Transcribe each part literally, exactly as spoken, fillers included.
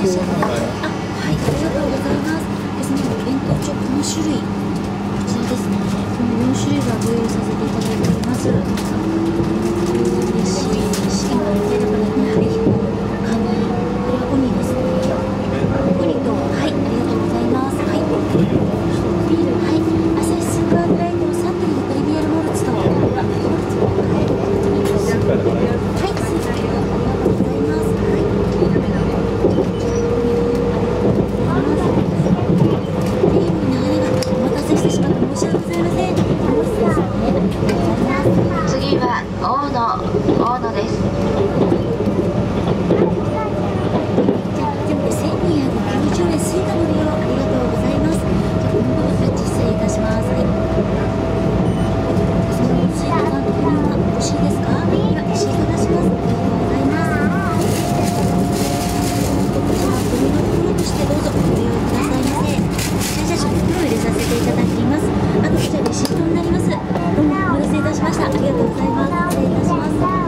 らっしゃって、あ、はい、ありがとうございます。ですね、お弁当帳この種類、こちらですね、このよん種類がご用意させていただいております。嬉しい。しかも手だからね、ハリヒコ、カニ、これはウニですね。ウニと、はい、ありがとうございます。はい。ビール、はい、アサヒスーパードライとサントリーのプレミアルモルツと、モルツも、はい、はい、スーパードライ、ありがとうございます。はい。 次は大野、大野です。 全部でせんにひゃくきゅうじゅうえん、スイカの利用ありがとうございます。じゃあ、この分タッチ失礼いたします。はい。そのスイカさん、これはよろしいですか？今、レシート出します。ありがとうございます。こちら、ゴミの袋としてどうぞご利用くださいませ。駐車場に袋を入れさせていただきます。あと、こちらレシートになります。どうもお待たせいたしました。ありがとうございます。失礼いたします。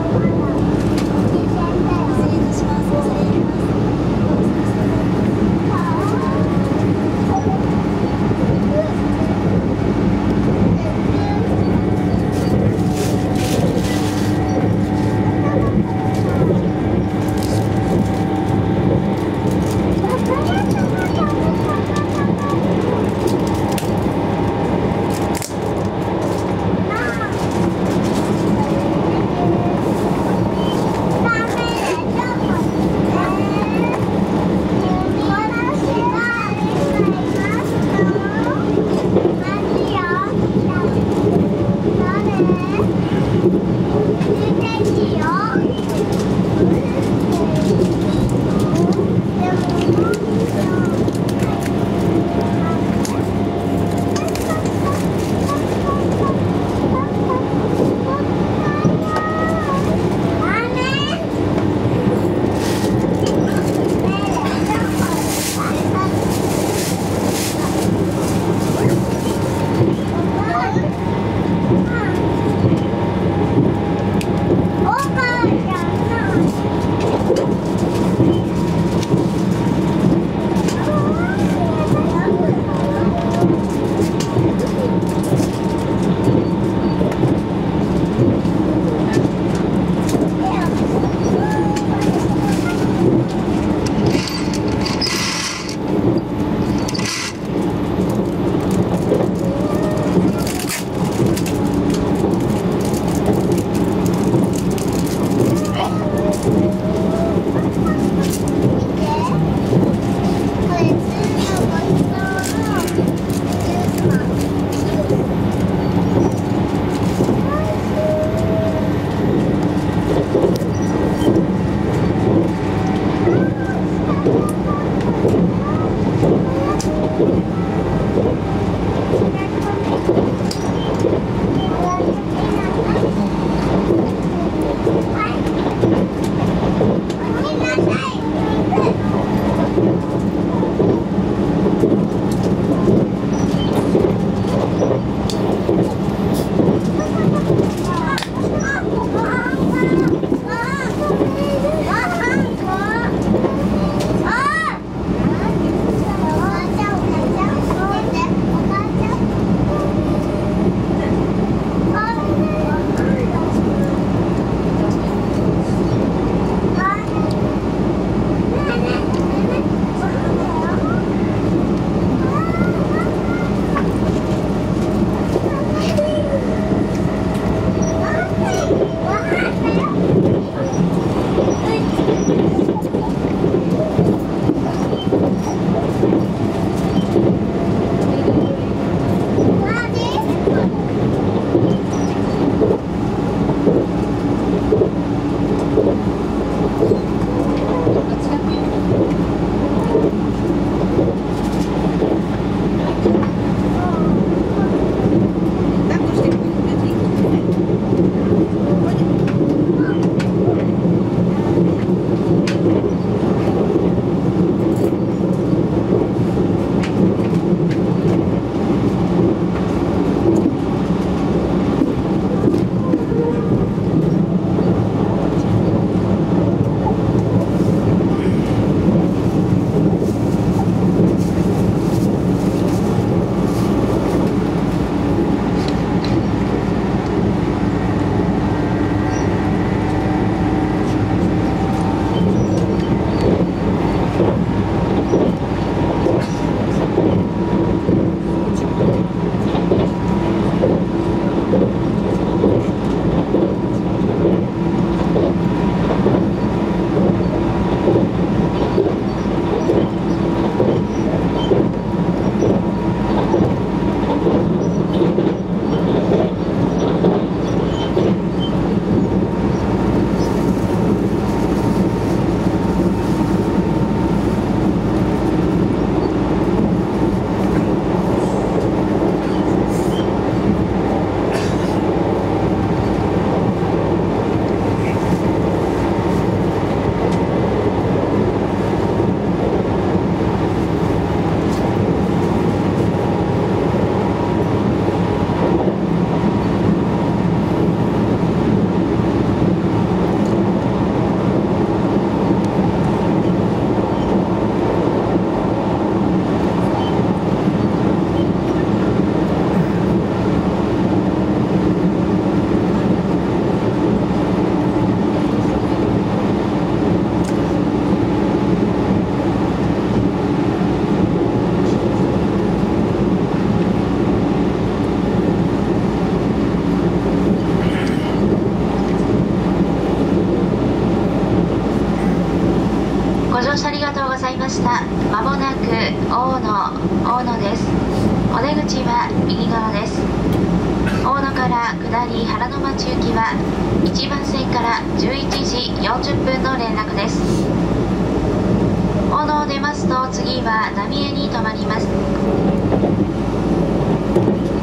した。まもなく大野、大野です。お出口は右側です。大野から下り原の町行きはいちばん線からじゅういちじよんじゅっぷんの連絡です。大野を出ますと次は浪江に停まります。